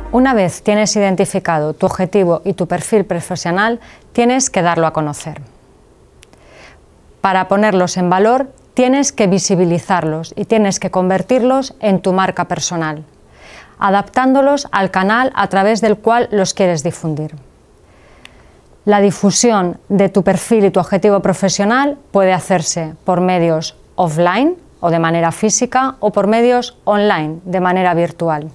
Una vez tienes identificado tu objetivo y tu perfil profesional, tienes que darlo a conocer. Para ponerlos en valor, tienes que visibilizarlos y tienes que convertirlos en tu marca personal, adaptándolos al canal a través del cual los quieres difundir. La difusión de tu perfil y tu objetivo profesional puede hacerse por medios offline o de manera física o por medios online, de manera virtual.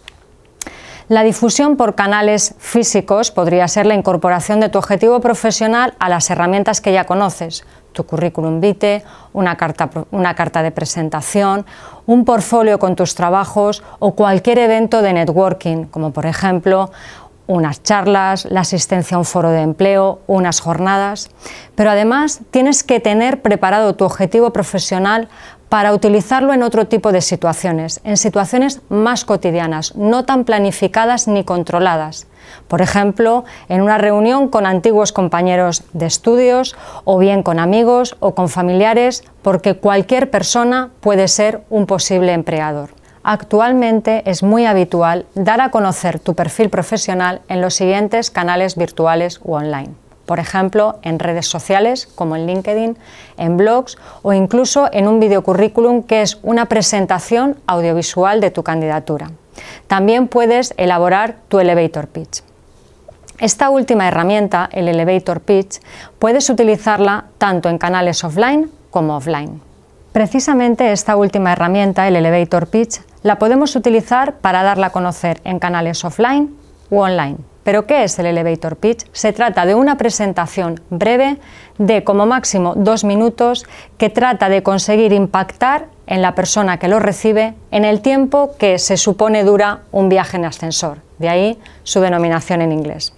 La difusión por canales físicos podría ser la incorporación de tu objetivo profesional a las herramientas que ya conoces, tu currículum vitae, una carta de presentación, un portfolio con tus trabajos o cualquier evento de networking, como por ejemplo unas charlas, la asistencia a un foro de empleo, unas jornadas. Pero además tienes que tener preparado tu objetivo profesional para utilizarlo en otro tipo de situaciones, en situaciones más cotidianas, no tan planificadas ni controladas. Por ejemplo, en una reunión con antiguos compañeros de estudios, o bien con amigos o con familiares, porque cualquier persona puede ser un posible empleador. Actualmente es muy habitual dar a conocer tu perfil profesional en los siguientes canales virtuales u online. Por ejemplo, en redes sociales como en LinkedIn, en blogs o incluso en un videocurrículum que es una presentación audiovisual de tu candidatura. También puedes elaborar tu elevator pitch. Esta última herramienta, el elevator pitch, puedes utilizarla tanto en canales offline como offline. Precisamente esta última herramienta, el elevator pitch, la podemos utilizar para darla a conocer en canales offline u online. ¿Pero qué es el elevator pitch? Se trata de una presentación breve de como máximo 2 minutos que trata de conseguir impactar en la persona que lo recibe en el tiempo que se supone dura un viaje en ascensor, de ahí su denominación en inglés.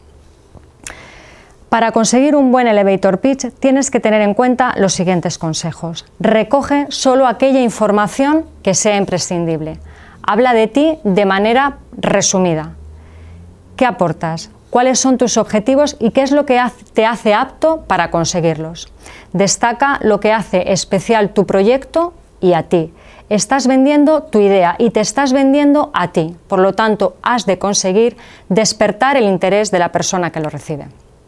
Para conseguir un buen elevator pitch tienes que tener en cuenta los siguientes consejos. Recoge solo aquella información que sea imprescindible. Habla de ti de manera resumida. ¿Qué aportas? ¿Cuáles son tus objetivos y qué es lo que te hace apto para conseguirlos? Destaca lo que hace especial tu proyecto y a ti. Estás vendiendo tu idea y te estás vendiendo a ti. Por lo tanto, has de conseguir despertar el interés de la persona que lo recibe.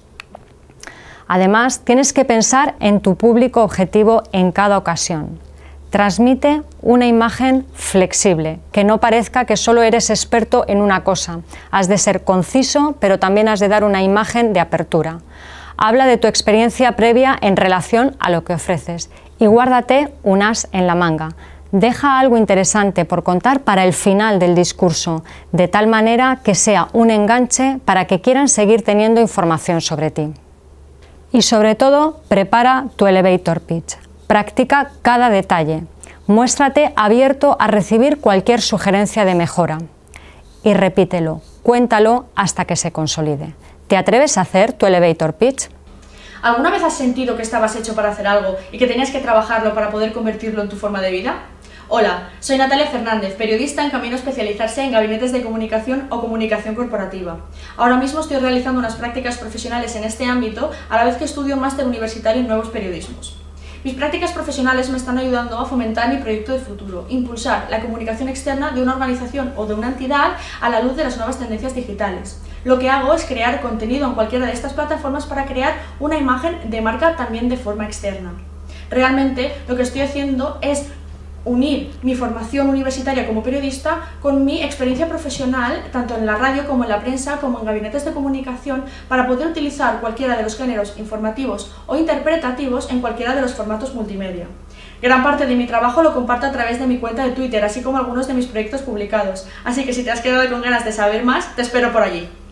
Además, tienes que pensar en tu público objetivo en cada ocasión. Transmite una imagen flexible, que no parezca que solo eres experto en una cosa. Has de ser conciso, pero también has de dar una imagen de apertura. Habla de tu experiencia previa en relación a lo que ofreces y guárdate un as en la manga. Deja algo interesante por contar para el final del discurso, de tal manera que sea un enganche para que quieran seguir teniendo información sobre ti. Y sobre todo, prepara tu elevator pitch. Practica cada detalle. Muéstrate abierto a recibir cualquier sugerencia de mejora. Y repítelo, cuéntalo hasta que se consolide. ¿Te atreves a hacer tu elevator pitch? ¿Alguna vez has sentido que estabas hecho para hacer algo y que tenías que trabajarlo para poder convertirlo en tu forma de vida? Hola, soy Natalia Fernández, periodista en camino a especializarse en gabinetes de comunicación o comunicación corporativa. Ahora mismo estoy realizando unas prácticas profesionales en este ámbito, a la vez que estudio un máster universitario en nuevos periodismos. Mis prácticas profesionales me están ayudando a fomentar mi proyecto de futuro, impulsar la comunicación externa de una organización o de una entidad a la luz de las nuevas tendencias digitales. Lo que hago es crear contenido en cualquiera de estas plataformas para crear una imagen de marca también de forma externa. Realmente lo que estoy haciendo es unir mi formación universitaria como periodista con mi experiencia profesional, tanto en la radio como en la prensa, como en gabinetes de comunicación, para poder utilizar cualquiera de los géneros informativos o interpretativos en cualquiera de los formatos multimedia. Gran parte de mi trabajo lo comparto a través de mi cuenta de Twitter, así como algunos de mis proyectos publicados. Así que si te has quedado con ganas de saber más, te espero por allí.